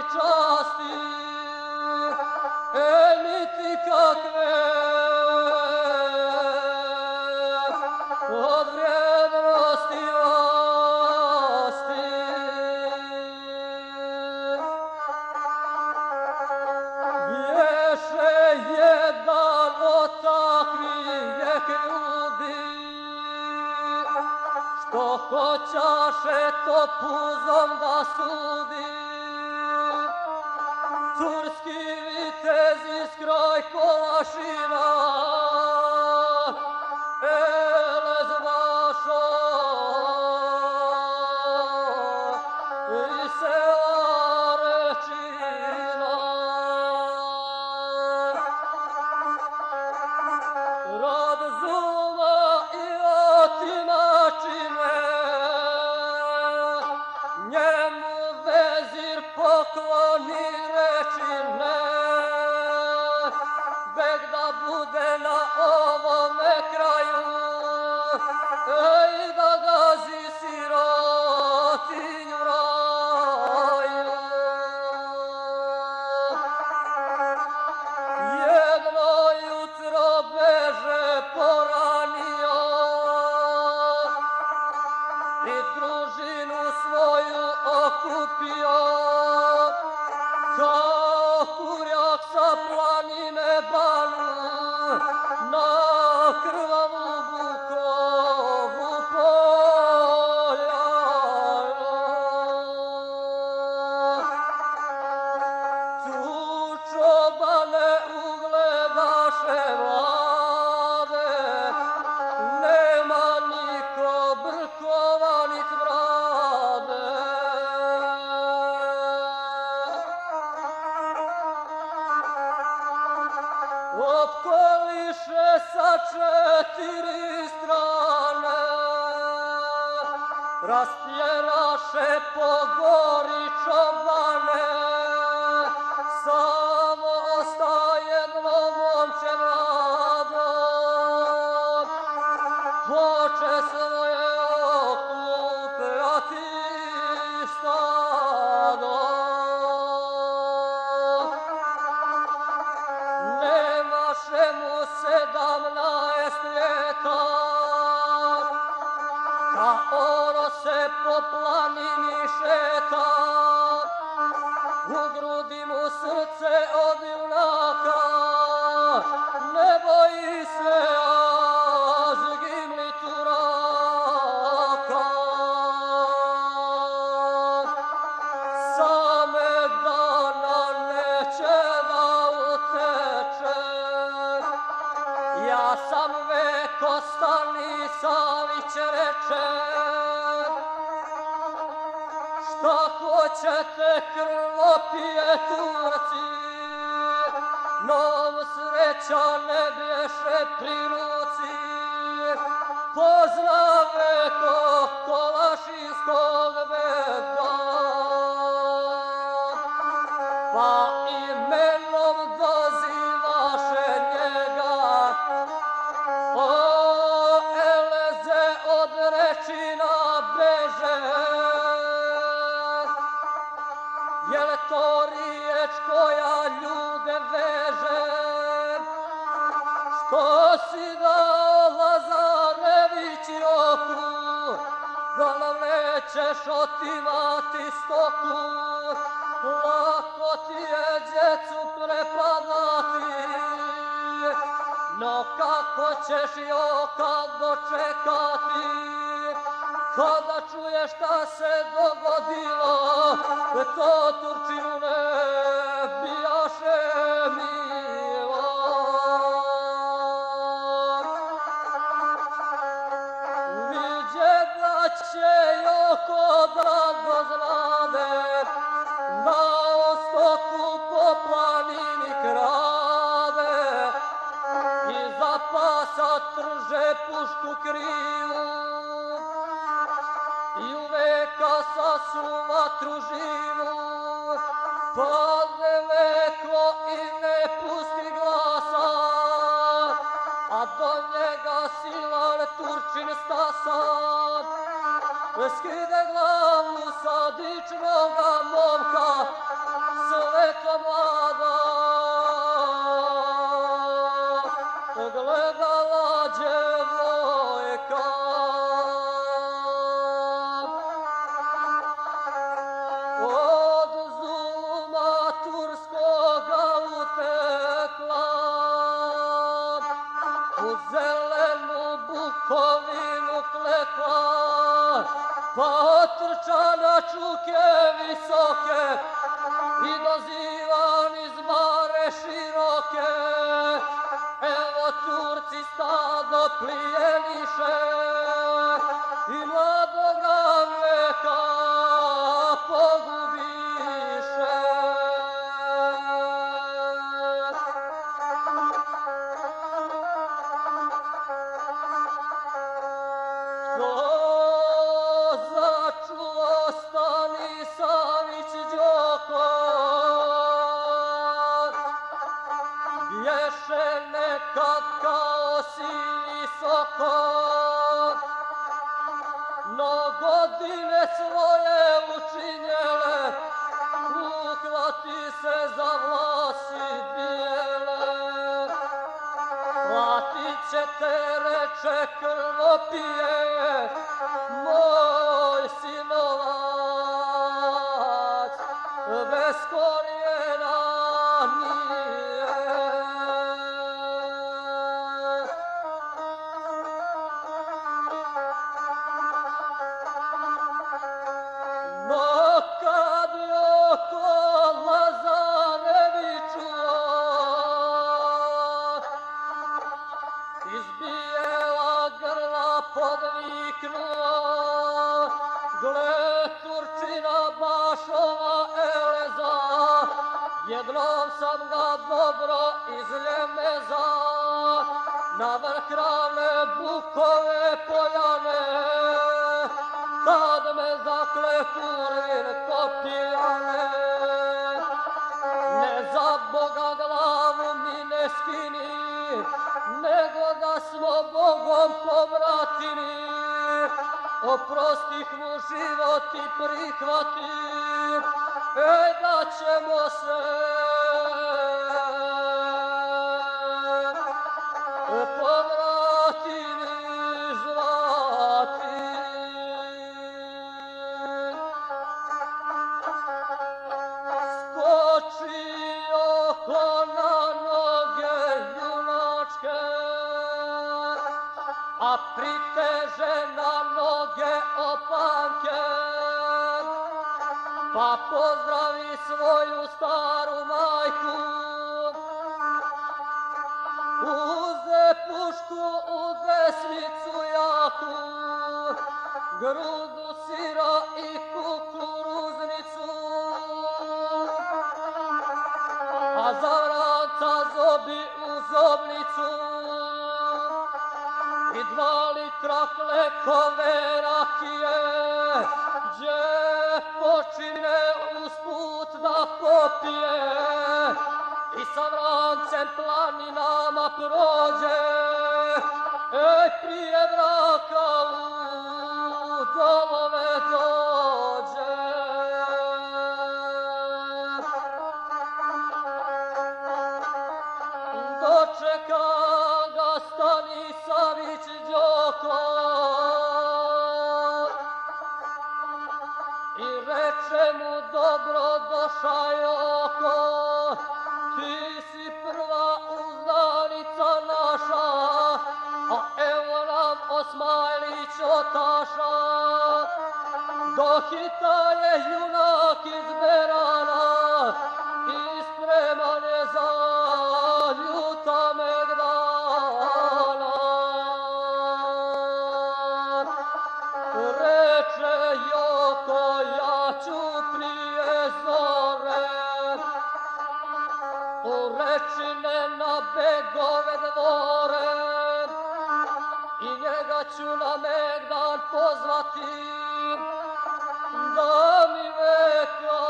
časti, niti kakve od vrijednosti vlasti. Bješe jedan od takvih ljudi, što hoćaše to puzom da sudi. Turski vitezi s kraj Kolašina, Elez Bašo i sela Rečina. Rod Zuma i otimačine, njemu vezir pokloni rečine, beg da bude na ovome kraju, i da gazi sirotinju raju. Jedno jutro beže poranio i družinu svoju okupio, kao kurjak sa planine Banu na krvavu Bukovu poljanu. Tu čobane ugledaše mlade, nema niko brkova nit brade. Opkoliše sa 4 strane, rastjeraše po gori čobane, samo osta jedno momče mlado, poče svoje okupljati stado. Nemaše mu 17 ljeta, ka ono se po planini šeta, u grudi mu srce od junaka, ne boji se azgimli turaka. Sameg dana neće da uteče, ja sam veko Stanisavić reče, šta hoćete krvopije Turci, nom sreća ne bješe pri ruci, pozna veko Kolašinskog bega, pa imenom dozivaše njega, o Eleze od Rečina beže. Jel to riječ koja ljude veže, što si dao Lazarevićioku, da nam nećeš otimati stoku, lako ti je djecu prepadati, no kako ćeš joka dočekati, kada čuješ šta se dogodilo, to Turčinu ne bijaše milo. Viđe da će Joko da doznade, na stoku po planini krade, i za pasa trže pušku krivu, i uveka sasu vatru živu, padne meko i ne pusti glasa, a do njega silan Turčin stasa, skide glavu sa dičnoga momka, i dozivan iz bare široke, evo Turci stado plijeniše i mladoga veka pogubiše. Ko začuo Stanisavić Đoko, bješe nekad kao sivi sokol, no godine svoje učinjele, uhvati se za vlasi bijele. Platit će te, reče krvopije, moj sinovac, bez korijena nije. No kad Joko Lazarevićuo iz bijela grla podviknuo, gle Turčina baš ova eleza, jednom sam ga dobro iz ljemeza, na vrh ravne Bukove poljane, tad me zakle Turvin kopijane. Ne za Boga glavu mi ne skini, nego da smo Bogom pobratini, oprostih mu život i prihvati, da ćemo se pobratini zvati. Skočio ko na noge junačke, a priteže na noge opanke, pa pozdravi svoju staru majku, uze pušku u desnicu jaku, grudu sira i kukuruznicu, a za vranca zobi u zobnicu i 2 litra klekove rakije, gdje počine usput da popije i sa vrancem planinama prođe, prije braka u dolove dođe. Dočeka ga Stanisavić Đoko i reče mu dobro došao Joko, ti si prva uzdanica naša, a evo nam Osmajlić otaša. Dohita je junak iz Berana i spreman je za ljuta Megdana. Reče Joko, ja ću prije zore u Rečine na Begove dvore i njega ću na Megdan pozvati da mi veka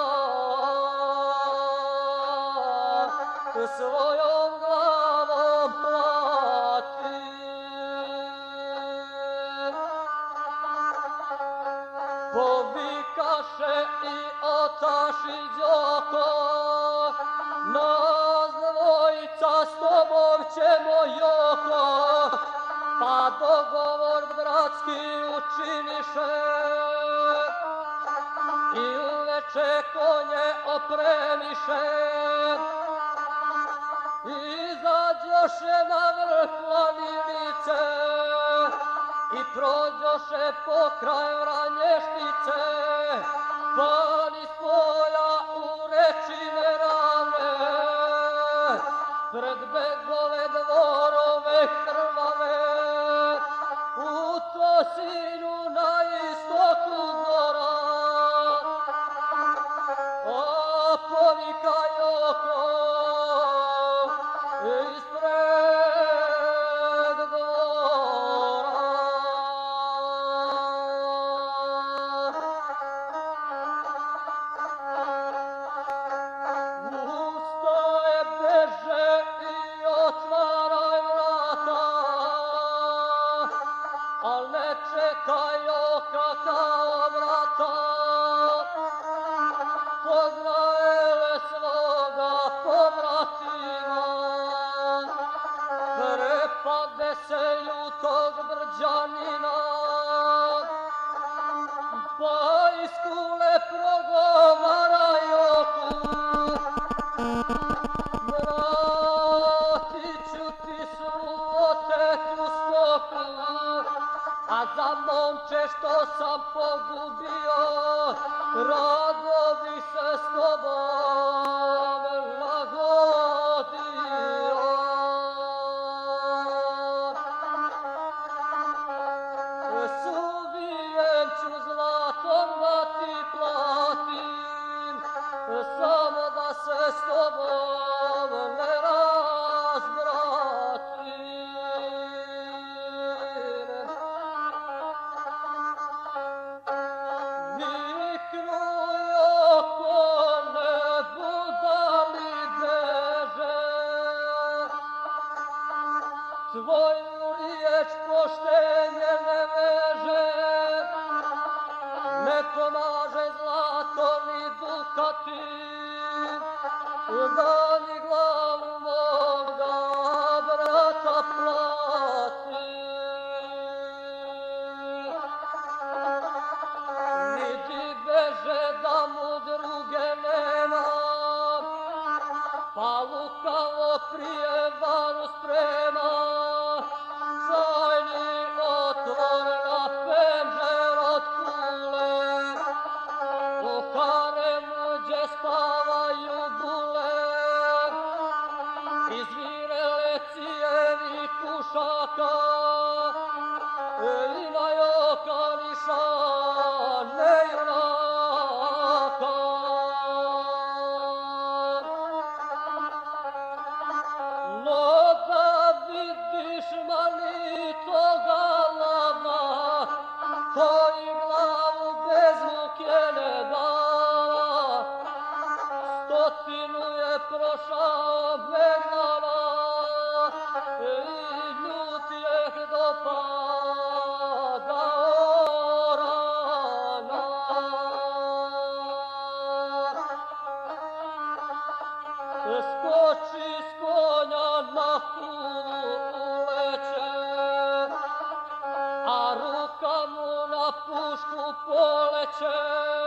svojom glavom plati. Povikaše i otaši Đoko, nas dvojica s tobom ćemo Joko, pa dogovor bratski učiniše i uveče konje opremiše. Izađoše na vrh planinice i prođoše pokraj Vranještice, pa niz polja u Izraele svoga pobratima, prepade se ljutog Brđanina, pa iz kule progovaraju vratit ću ti svu otetu stoku, a za momče što sam pogubio, rado bi se s tobom lagodio. Suvijem ću zlatom da ti platim, samo da se s tobom ne razbratim. Niknuju kone budali deže, tvoju riječ poštenje ne veže, ne pomaže zlato ni dukati, da ni glavu moga brata plati. Niti beže da mu druge nema, pa lukavo prijevaru sprema, cajni otvor na penđer od kule, u haremu gdje spavaju bule, izvirele cijevi pušaka, i na joka nišane junaka. No da vidiš manitoga lava, koji glavu bez muke ne dala, stotinu je prošao Megnana, i ljut je dopada orana. Skoči s konja na kulu uleće, a ruka mu na pušku poleće.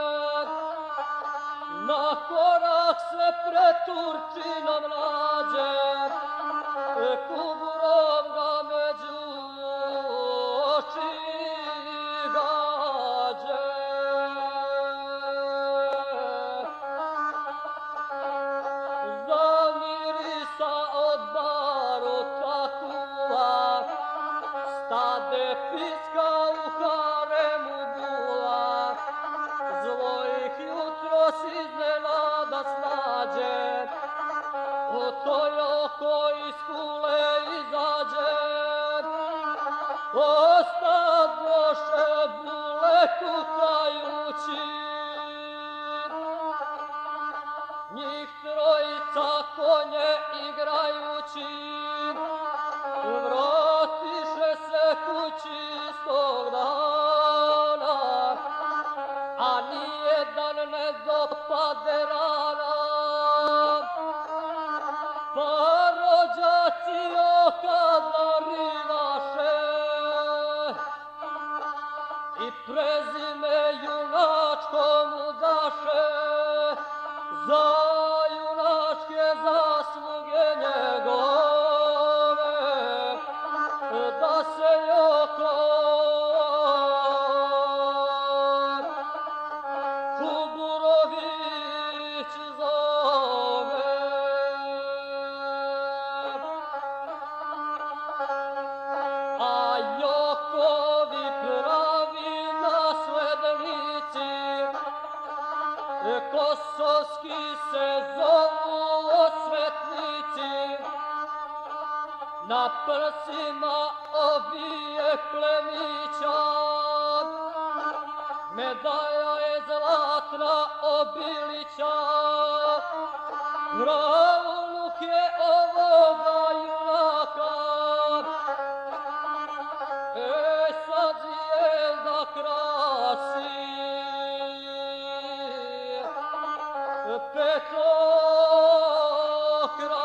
Na korak se pred Turčinom nađe, kuburom ga među oči gađe. Zamirisa od baruta kuva, stade piska u haremu bula, zlo ih jutros iznenada snađe, u toj oko iz kule izađe. Ostadoše bule kukajući, njih trojica konje igrajući, vratiše se kući s tog dana, a nijedan ne dopade rana. Pa rođaci oka zarivaše i prezime junačko mu daše, za junačke zasluge njegove, da se Joko Kuburović zove. A Jokovi pravi naslednici, kosovski se zovu osvetnici, na prsima ovije plemića, medalja je zlatna obilića, pravnuk je ovoga junaka, sad zvijezda krasi. petokraka